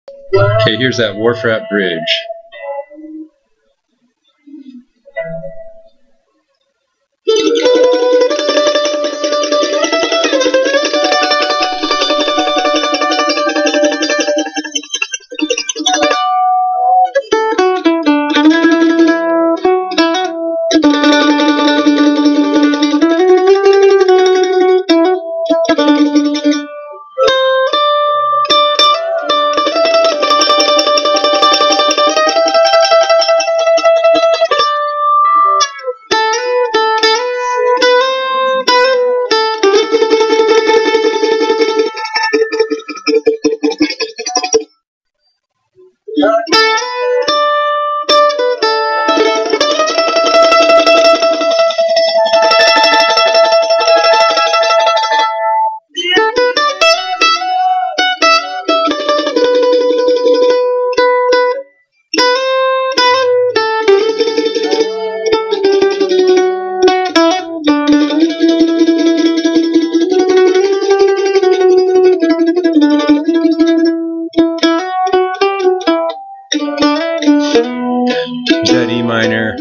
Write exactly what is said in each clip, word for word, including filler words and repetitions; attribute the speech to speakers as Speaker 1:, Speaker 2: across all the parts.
Speaker 1: Okay, here's that Wharf Rat bridge. That E minor.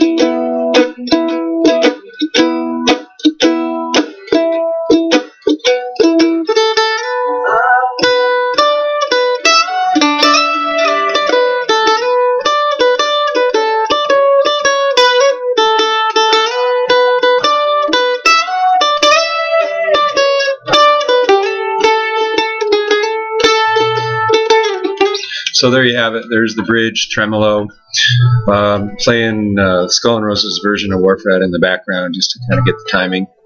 Speaker 1: So there you have it. There's the bridge, tremolo. Um, playing uh, Skull and Rose's version of Wharf Rat in the background just to kind of get the timing.